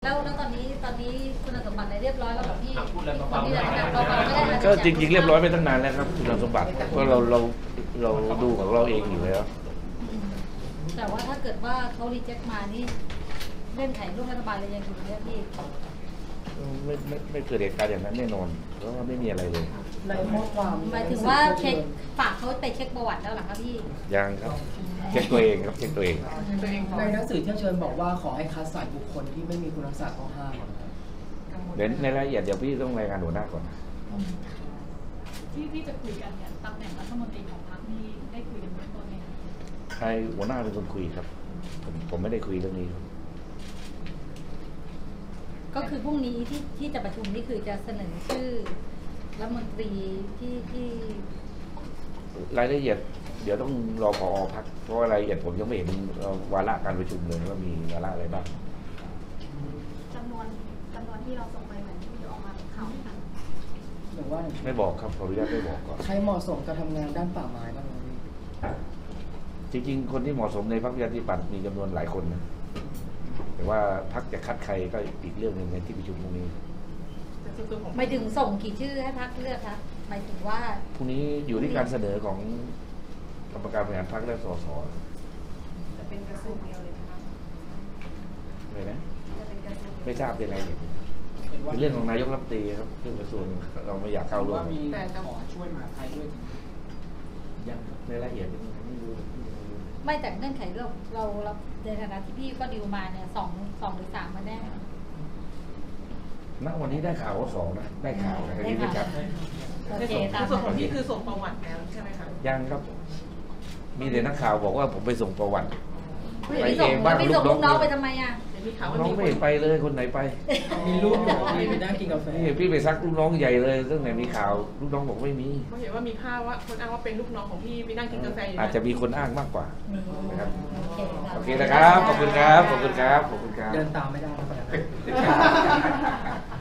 แล้วตอนนี้คุณสมบัติอะไรเรียบร้อยแล้วแบบพี่ก็จริงๆเรียบร้อยไปตั้งนานแล้วครับคุณสมบัติเพราะเราดูของเราเองอยู่แล้วแต่ว่าถ้าเกิดว่าเขารีเจ็คมานี่เงื่อนไขร่วมรัฐบาลอะไรยังอยู่เนี่ยพี่ไม่เกิดเหตุการณ์อย่างนั้นแน่นอนเพราะว่าไม่มีอะไรเลยในข้อความหมายถึงว่าเช็คฝากเขาไปเช็คประวัติแล้วหรอคะพี่ยังครับเช็คตัวเองครับเช็คตัวเองในหนังสือที่เชิญบอกว่าขอให้คัดสรรบุคคลที่ไม่มีคุณลักษณะต้องห้ามเดี๋ยวในรายละเอียดเดี๋ยวพี่ต้องรายงานหัวหน้าก่อนที่จะคุยกันเนี่ยตำแหน่งรัฐมนตรีของพรรคนี่ได้คุยกันเบื้องต้นไหมคะใครหัวหน้าเป็นคนคุยครับผมไม่ได้คุยเรื่องนี้ครับก็คือพรุ่งนี้ที่จะประชุมนี่คือจะเสนอชื่อรัฐมนตรีที่รายละเอียดเดี๋ยวต้องรอผอ.พรรคเพราะรายละเอียดผมยังไม่เห็นวาระการประชุมเลยว่ามีวาระอะไรบ้างจำนวนที่เราส่งไปเหมือนที่ออกมาเป็นข่าวกันหรือว่าไม่บอกครับขออนุญาตไม่บอกก่อนใครเหมาะสมกับทำงานด้านป่าไม้บ้างไหมจริงๆคนที่เหมาะสมในพรรคประชาธิปัตย์มีจำนวนหลายคนนะแต่ว่าพรรคจะคัดใครก็อีกเรื่องหนึ่งในที่ประชุมพรุ่งนี้หมายถึงส่งกี่ชื่อให้พรรคเลือกคะหมายถึงว่าพรุ่งนี้อยู่ที่การเสนอของกรรมการบริหารพรรคและสสจะเป็นกระทรวงเดียวเลยนะคะอะไรนะไม่ทราบเป็นอะไรเป็นเรื่องของนายกรัฐมนตรีครับเรื่องกระทรวงเราไม่อยากเข้าร่วมแต่จะขอช่วยมาใครด้วยยังในรายละเอียดไม่รู้ไม่แต่เงื่อนไขเราในฐานะที่พี่ก็ดิวมาเนี่ยสองหรือสามมาแน่ณวันนี้ได้ข่าวว่าสองนะได้ข่าวแต่ที่ไม่ชัดส่วนของพี่คือส่งประวัติแล้วใช่ไหมคะยังครับมีแต่นักข่าวบอกว่าผมไปส่งประวัติไปเองบ้างลูกน้องไปทำไมอ่ะน้องไม่ไปเลยคนไหนไปมีลูกอยู่พี่ไปนั่งกินกาแฟพี่ไปซักลูกน้องใหญ่เลยตั้งแต่มีข่าวลูกน้องบอกไม่มีเขาเห็นว่ามีภาพว่าคนอ้างว่าเป็นลูกน้องของพี่ไปนั่งกินกาแฟอาจจะมีคนอ้างมากกว่านะครับโอเคนะครับขอบคุณครับขอบคุณครับขอบคุณครับเดินตามไม่ได้